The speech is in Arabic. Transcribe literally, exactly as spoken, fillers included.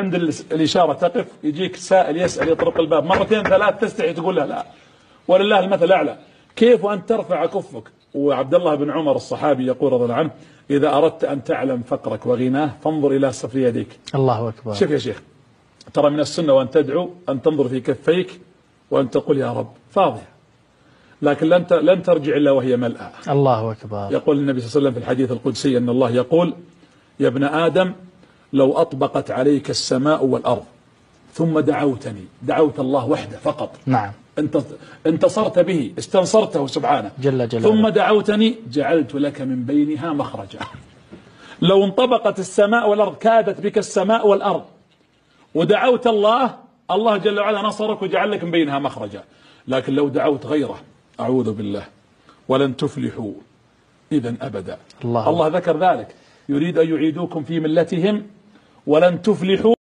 عند الإشارة تقف، يجيك سائل يسأل يطرق الباب مرتين ثلاث تستحي تقول له لا، ولله المثل الأعلى. كيف وأنت ترفع كفك؟ وعبد الله بن عمر الصحابي يقول رضي الله عنه: إذا أردت أن تعلم فقرك وغناه فانظر إلى صف يديك. الله أكبر. شوف يا شيخ، ترى من السنة وأن تدعو أن تنظر في كفيك وأن تقول يا رب، فاضية، لكن لن لن ترجع إلا وهي ملأى. الله أكبر. يقول النبي صلى الله عليه وسلم في الحديث القدسي أن الله يقول: يا ابن آدم لو أطبقت عليك السماء والأرض ثم دعوتني، دعوت الله وحده فقط، نعم، انت انتصرت به، استنصرته سبحانه جل جلاله، ثم دعوتني جعلت لك من بينها مخرجا. لو انطبقت السماء والأرض، كادت بك السماء والأرض، ودعوت الله، الله جل وعلا نصرك وجعل لك من بينها مخرجا. لكن لو دعوت غيره أعوذ بالله ولن تفلحوا إذا أبدا. الله, الله ذكر ذلك، يريد أن يعيدوكم في ملتهم ولن تفلحوا.